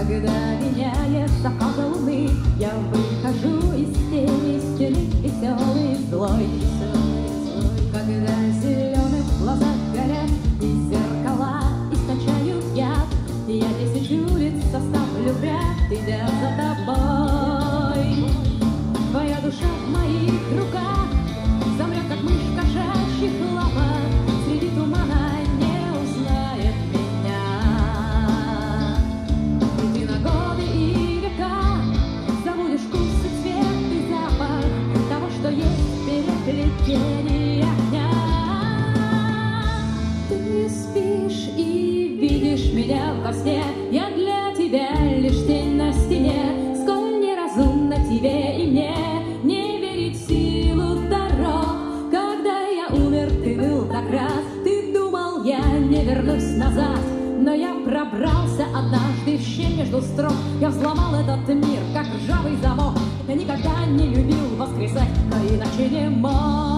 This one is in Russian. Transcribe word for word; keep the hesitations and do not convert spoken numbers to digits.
Когда меняет закат луны, я выхожу из тени, из тени веселый, злой, веселый, когда в зеленых глазах горят и зеркала источают яд, я десять улиц составлю в ряд, идя за тобой. Твоя душа в моих руках замрет, как мышь в кошачьих лапах, среди тумана не узнает меня. Иди на годы и века, забудешь вкус и цвет и запах того, что есть в переплетении огня. Ты спишь и видишь меня во сне, я для тебя лишь тень на стене. Сколь неразумно тебе и мне не верить в силу дорог. Когда я умер, ты был так рад, ты думал, я не вернусь назад. Но я пробрался однажды в щель между строк, я взломал этот мир, как ржавый замок. Я никогда не любил воскресать, но иначе не мог.